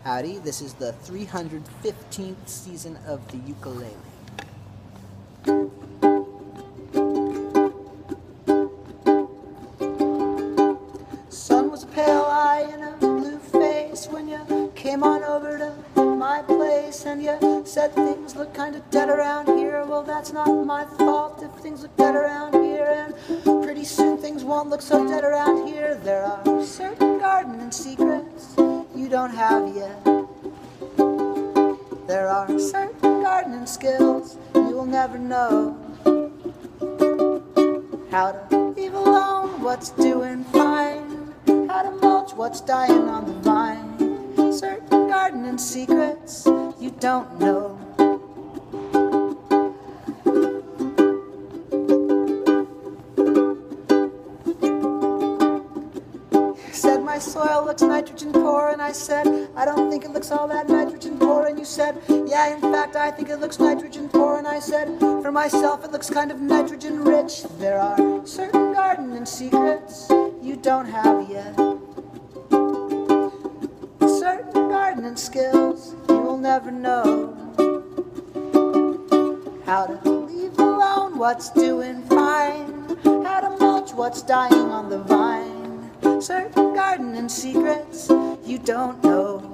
Howdy, this is the 315th season of the ukulele. Sun was a pale eye and a blue face when you came on over to my place, and you said things look kind of dead around here. Well, that's not my fault if things look dead around here, and pretty soon things won't look so dead around here. There are certain gardening secrets you don't have yet. There are certain gardening skills you will never know. How to leave alone what's doing fine, how to mulch what's dying on the vine. Certain gardening secrets you don't know. Said my soil looks nitrogen poor, and I said I don't think it looks all that nitrogen poor, and you said yeah, in fact I think it looks nitrogen poor, and I said for myself it looks kind of nitrogen rich. There are certain gardening secrets you don't have yet, certain gardening skills you will never know. How to leave alone what's doing fine, how to mulch what's dying on the vine. Certain gardening secrets you don't know.